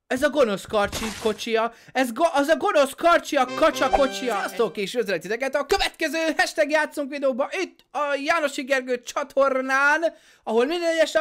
Ez a gonosz karcsi kocsia, az a gonosz karcsi a kacsa kocsia. Sziasztok és üdvözlet titeket a következő hashtag játszunk videóban itt a Jánosi Gergő csatornán, ahol minden egyes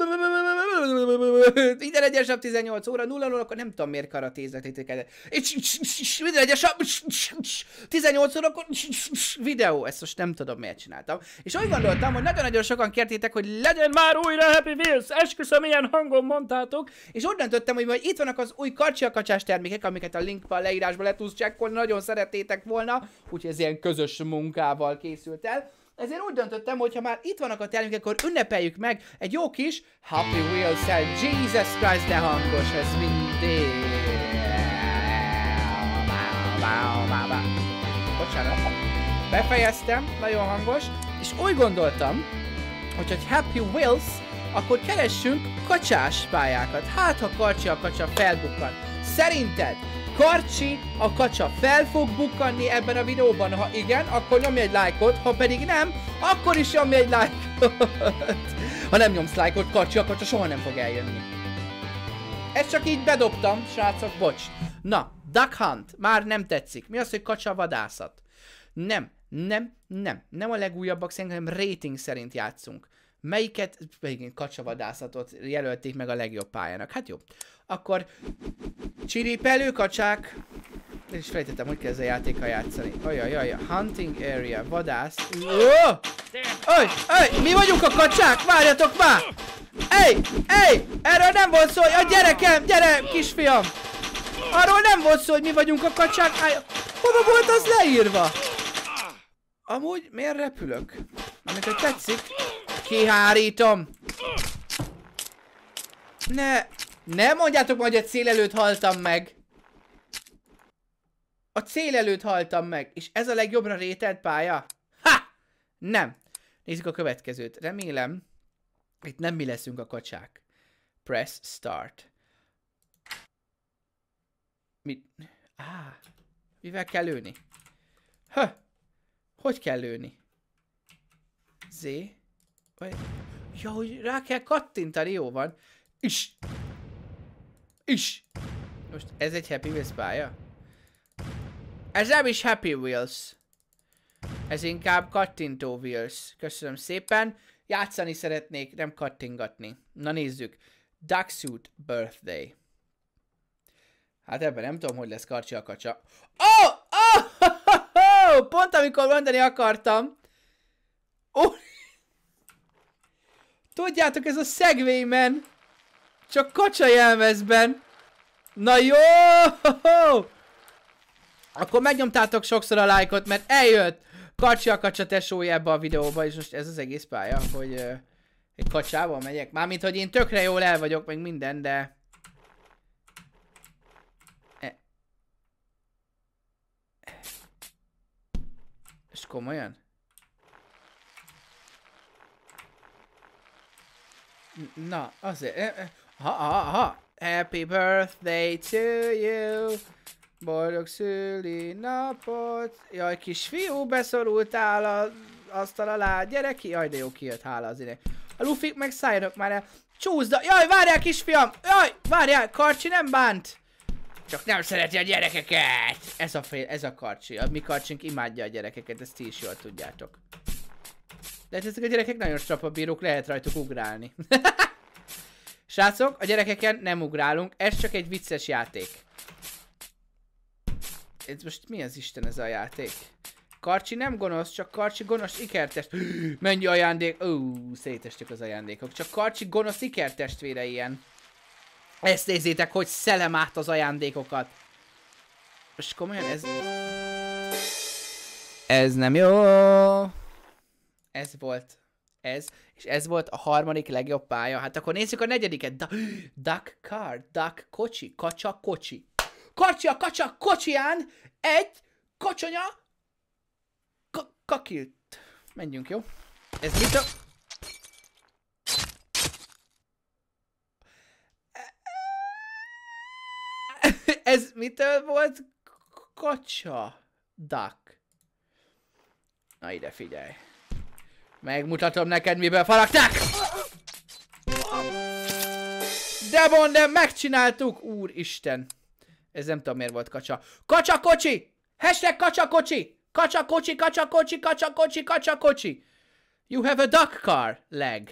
nap 18 óra 00, akkor nem tudom miért karatézek titeket. Minden egyes nap 18 óra, akkor videó, ezt most nem tudom miért csináltam. És úgy gondoltam, hogy nagyon-nagyon sokan kértétek, hogy legyen már újra Happy Wheels, esküszöm, ilyen hangon mondtátok, és úgy döntöttem, hogy majd itt vannak az új karcsi-kacsás termékek, amiket a linkben, a leírásban le tudsz csekkolni, nagyon szeretnétek volna, úgyhogy ez ilyen közös munkával készült el. Ezért úgy döntöttem, hogy ha már itt vannak a termékek, akkor ünnepeljük meg egy jó kis Happy Wheels-el. Jesus Christ, de hangos ez mindig. Bocsánat. Befejeztem, nagyon hangos, és úgy gondoltam, hogy Happy Wheels, akkor keressünk kacsás pályákat. Hát, ha Karcsi a kacsa felbukkan. Szerinted Karcsi a kacsa fel fog bukkanni ebben a videóban? Ha igen, akkor nyomj egy lájkot, ha pedig nem, akkor is nyomj egy lájkot. Ha nem nyomsz lájkot, Karcsi a kacsa soha nem fog eljönni. Ezt csak így bedobtam, srácok, bocs. Na, Duck Hunt, már nem tetszik. Mi az, hogy kacsa vadászat? Nem a legújabbak szerint, hanem rating szerint játszunk. Melyiket, igen, kacsavadászatot jelölték meg a legjobb pályának. Hát jó. Akkor csiripelő kacsák. És felejtettem, hogy kell ez a játékkal játszani. Ajajajaj, hunting area, vadász. Mi vagyunk a kacsák? Várjatok már! Erről nem volt szó, a gyerekem, gyere kisfiam! Arról nem volt szó, hogy mi vagyunk a kacsák. Hova volt az leírva? Amúgy miért repülök? Amit hogy tetszik. Kihárítom! Ne mondjátok majd, hogy a cél előtt haltam meg! A cél előtt haltam meg, és ez a legjobbra rételt pálya? Ha! Nem! Nézzük a következőt. Remélem, itt nem mi leszünk a kacsák. Press start. Mivel kell lőni? Hogy kell lőni? Z. Ja, hogy rá kell kattintani, jó van. Is. Most ez egy Happy Wheels pálya? Ez nem is Happy Wheels. Ez inkább kattintó Wheels. Köszönöm szépen. Játszani szeretnék, nem kattingatni. Na nézzük. Ducksuit Birthday. Hát ebben nem tudom, hogy lesz Karcsi a kacsa. Pont amikor mondani akartam. Tudjátok, ez a Segwayman, csak kacsa jelmezben. Na jó! Akkor megnyomtátok sokszor a lájkot, mert eljött Karcsi a kacsa tesója ebbe a videóba, és most ez az egész pálya, hogy egy kacsával megyek. Mármint, hogy én tökre jól el vagyok, meg minden, de... És komolyan? Na, azért... Happy birthday to you! Boldog szülinapot! Jaj, kisfiú, beszorultál az asztal alá, gyere ki! Jaj, de jó, kijött, hála az ide. A lufik meg szálljanak már el. Csúszda! Jaj, várjál, kisfiam! Jaj, várjál, Karcsi nem bánt! Csak nem szereti a gyerekeket! Ez a Karcsi. A mi Karcsink imádja a gyerekeket, ezt ti is jól tudjátok. De hát ezek a gyerekek nagyon strapabírók, lehet rajtuk ugrálni. Srácok, a gyerekeken nem ugrálunk, ez csak egy vicces játék. Ez most mi az Isten ez a játék? Karcsi nem gonosz, csak Karcsi gonosz ikertest. Mennyi ajándék? Szétestük az ajándékok. Csak Karcsi gonosz ikertestvére ilyen. Ezt nézzétek, hogy szelem át az ajándékokat. Most komolyan ez... Ez nem jó. Ez volt. És ez volt a harmadik legjobb pálya. Hát akkor nézzük a negyediket. Duck car, duck kocsi, kacsa kocsi. Karcsi a kacsa kocsiján egy kocsonya kakilt. Menjünk, jó? Ez mit a... Ez mitől volt kacsa? Duck. Na ide figyelj. Megmutatom neked, miben faragták! de megcsináltuk! Úristen! Ez nem tudom miért volt kacsa. Kacsakocsi! Hashtag kacsakocsi! Kacsakocsi, kacsakocsi, kacsakocsi, kacsakocsi! You have a duck car leg.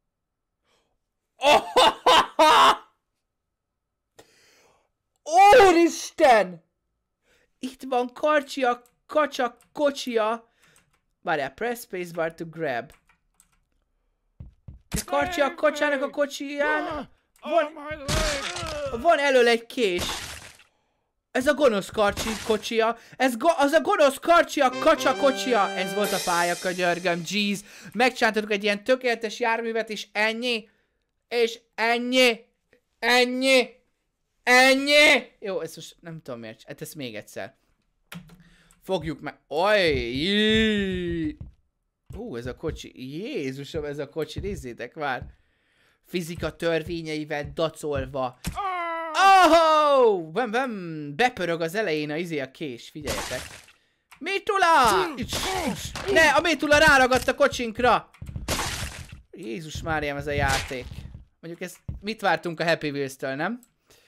Úristen! Itt van Karcsia, kacsa, kocsia. Várjál, press spacebar to grab. Karcsia, kocsának a kocsiján. Van elől egy kés. Ez a gonosz Karcsi kocsia. Az a gonosz Karcsia, kacsa kocsia. Ez volt a pályakönyörgöm, jeez. Megcsináltatok egy ilyen tökéletes járművet, és ennyi. És ennyi. Ennyi. Ennyi. Jó, ezt most nem tudom miért. Hát ezt még egyszer. Fogjuk meg. Ez a kocsi. Jézusom, ez a kocsi. Nézzétek már. Fizika törvényeivel dacolva. Oh! Bepörög az elején a kés. Figyeljetek. Métula! Ne, a Métula ráragadt a kocsinkra. Jézus Máriám, ez a játék. Mondjuk ezt mit vártunk a Happy Wheels-től, nem?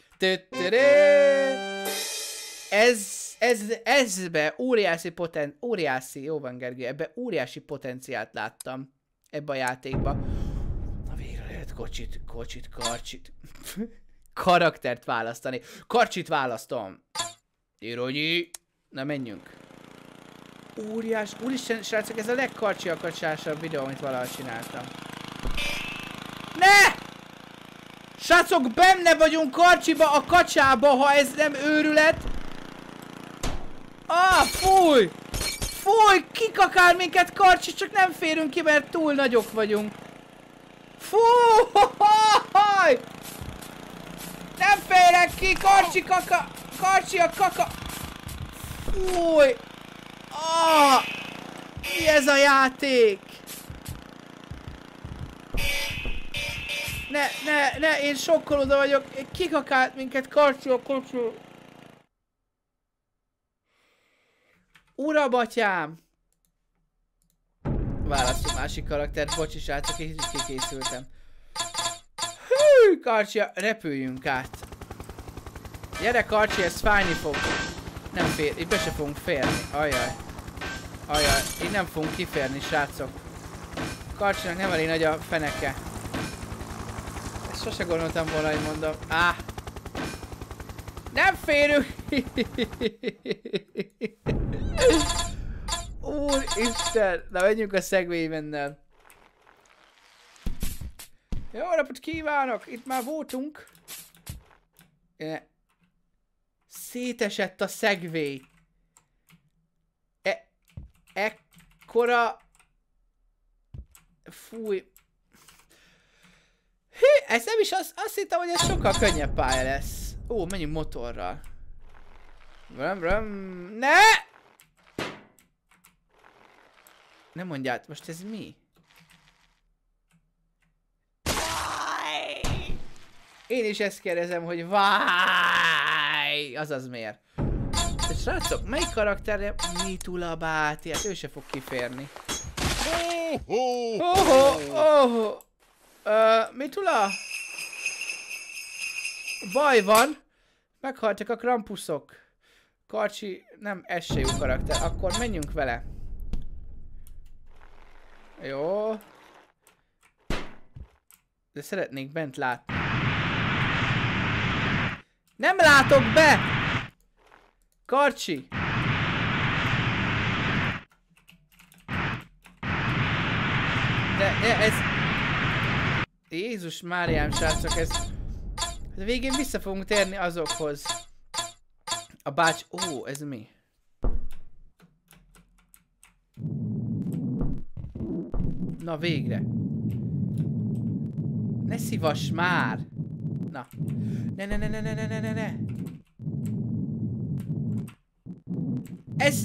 Ezbe óriási, jó van Gergő, ebbe óriási potenciált láttam. Ebbe a játékba. Na végre lehet karcsit. Karaktert választani. Karcsit választom. Ironyi. Na menjünk. Úristen, srácok, ez a legkarcsiakacsásabb videó, amit valaha csináltam. Ne! Srácok, benne vagyunk karcsiba, a kacsába, ha ez nem őrület. Fúj! Fúj! Kikakál minket Karcsi, csak nem férünk ki, mert túl nagyok vagyunk. Fúj! Nem férek ki, Karcsi kaka! Karcsi a kaka! Fúj! Mi ez a játék? Ne, én sokkolódva vagyok. Kikakált minket Karcsi a kocsi. Urabatyám! Választok másik karaktert, bocsi srácok, én is kikészültem. Hű, Karcsia, repüljünk át. Gyere Karcsi, ez fájni fog. Nem fér, itt be se fogunk férni. Ajjaj. Ajjaj, így nem fogunk kiférni, srácok. Karcsinak nem elég nagy a feneke. Ezt sose gondoltam volna, hogy mondom. Nem férünk! Úristen! Na, menjünk a Segwaymennel. Jó napot kívánok! Itt már voltunk. Szétesett a Segway. Ekkora... Fúj. Ez nem is azt hittem, hogy ez sokkal könnyebb pálya lesz. Menjünk motorral. Ne! Nem mondját, most ez mi? Én is ezt kérdezem, hogy váj! Azaz miért? De srácok, melyik karakterre Métula báti? Hát ő se fog kiférni. Métula? Baj van. Meghaltak a Krampuszok. Karcsi, nem, ez se jó karakter. Akkor menjünk vele. Jó. De szeretnék bent látni. Nem látok be! Karcsi! De ez... Jézus Máriám, srácok, ez... De végén vissza fogunk térni azokhoz. A bács... ez mi? Na végre. Ne szívass már! Na. Ne. Ez...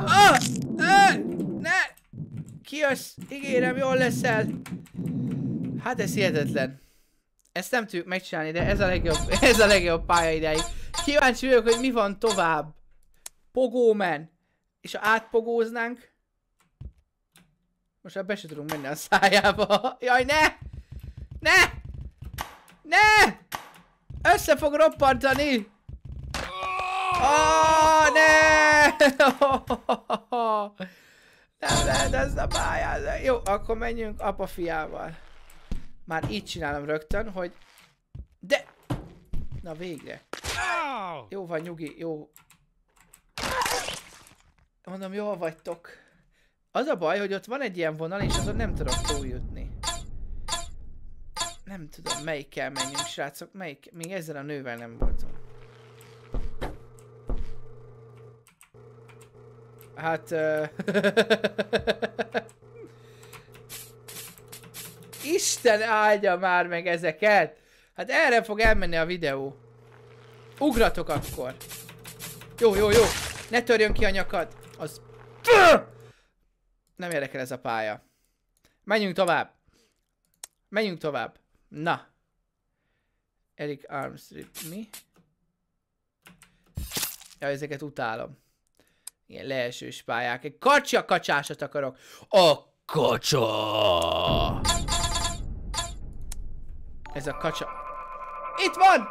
Ne! Kijössz! Ígérem, jól leszel! Hát ez hihetetlen. Ezt nem tudjuk megcsinálni, de ez a legjobb pálya ideig. Kíváncsi vagyok, hogy mi van tovább. Pogómen. És ha átpogóznánk... Most már be se tudunk menni a szájába. Jaj, ne! Ne! Ne! Össze fog roppantani! Oh, ne! Nem lehet ezt a pályát. Jó, akkor menjünk apa fiával. Már így csinálom rögtön, hogy... De! Na végre. Jó van, nyugi, jó. Mondom, jól vagytok. Az a baj, hogy ott van egy ilyen vonal, és azon nem tudok túljutni. Nem tudom, melyikkel menjünk, srácok, melyik... Még ezzel a nővel nem voltunk. Hát... Isten áldja már meg ezeket! Hát erre fog elmenni a videó. Ugratok akkor. Jó, jó, jó. Ne törjön ki a nyakad. Az... Nem érdekel ez a pálya. Menjünk tovább. Menjünk tovább. Na. Eric Armstrong. Mi? Ja, ezeket utálom. Ilyen leesős pályák. Egy kacsásat akarok. A kacsa! Ez a kacsa. Itt van!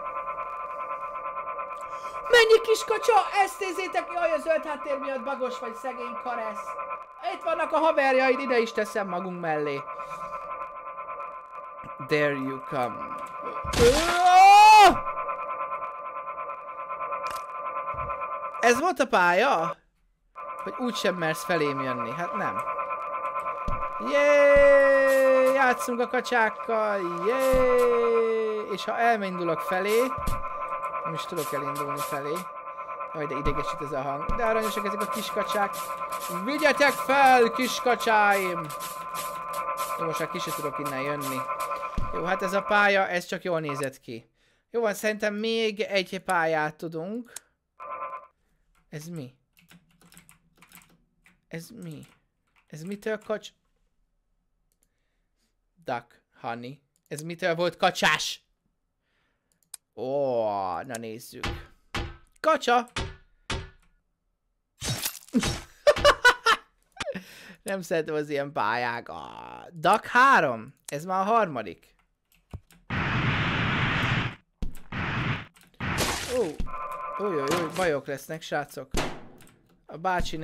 Mennyi kis kacsa! Ezt nézzétek! Jaj, a zöld háttér miatt bagos vagy, szegény karesz. Itt vannak a haverjaid, ide is teszem magunk mellé. There you come. Ez volt a pálya? Hogy úgysem mersz felém jönni. Hát nem. Jéééé! Játszunk a kacsákkal! Jéééé! És ha elindulok felé... Nem is tudok elindulni felé. Jaj, de idegesít ez a hang. De aranyosak ezek a kis kacsák. Vigyetek fel, kis kacsáim! Jó, most már ki se tudok innen jönni. Jó, hát ez a pálya, ez csak jól nézett ki. Jó van, szerintem még egy pályát tudunk. Ez mi? Ez mi? Ez mitől kacs... Duck, honey. Ez mitől volt kacsás? Ó, na nézzük. Kacsa! Nem szeretem az ilyen pályák. Duck 3. Ez már a harmadik. Ó, bajok lesznek, srácok. A bácsi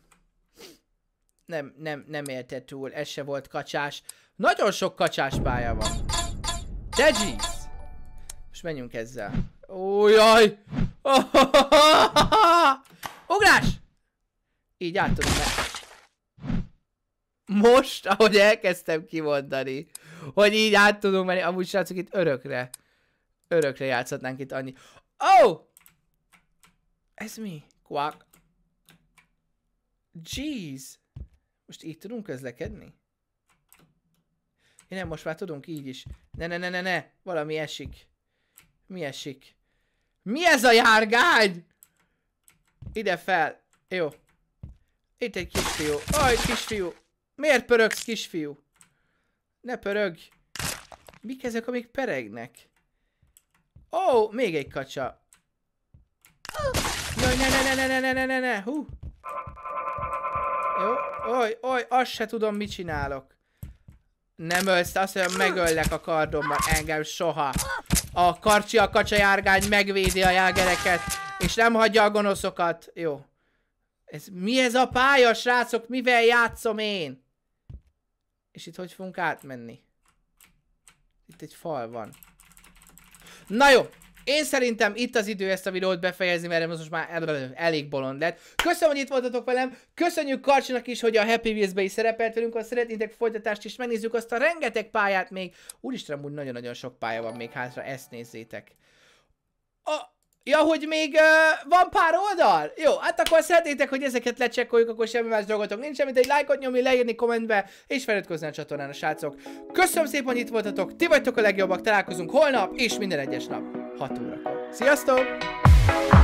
nem élte túl. Ez se volt kacsás. Nagyon sok kacsás pálya van. De jeez! Most menjünk ezzel. Ó, jaj! Ugrás! Így át tudom meg. Most, ahogy elkezdtem kimondani, hogy így át tudunk menni, amúgy srácok itt örökre játszhatnánk itt annyi. Oh! Ez mi? Quack. Jeez! Most így tudunk közlekedni? Ja, nem, most már tudunk így is. Ne! Valami esik. Mi esik? Mi ez a járgány? Ide fel. Jó. Itt egy kisfiú. Aj, kisfiú. Miért pörögsz, kisfiú? Ne pörög. Mik ezek, amik peregnek? Ó, még egy kacsa. Jaj, ne. Hú. Jó. Oj, azt se tudom, mit csinálok. Nem ölsz, azt mondja, megöllek a kardomban. Engem soha. A kacsa járgány megvédi a jágereket, és nem hagyja a gonoszokat. Jó. Mi ez a pálya, srácok? Mivel játszom én? És itt hogy fogunk átmenni? Itt egy fal van. Na jó. Én szerintem itt az idő ezt a videót befejezni, mert most már elég bolond lett. Köszönöm, hogy itt voltatok velem. Köszönjük Karcsinak is, hogy a Happy Wheels-be is szerepelt velünk. Ha szeretnétek folytatást is, megnézzük azt a rengeteg pályát még. Úristen, amúgy nagyon-nagyon sok pálya van még hátra, ezt nézzétek. Ja, hogy még van pár oldal? Jó, hát akkor szeretnétek, hogy ezeket lecsekkoljuk, akkor semmi más dolgotok nincs, mint egy lájkot nyomni, leírni kommentbe, és feliratkozni a csatornán, a srácok. Köszönöm szépen, hogy itt voltatok, ti vagytok a legjobbak, találkozunk holnap, és minden egyes nap 6 órakor. Sziasztok!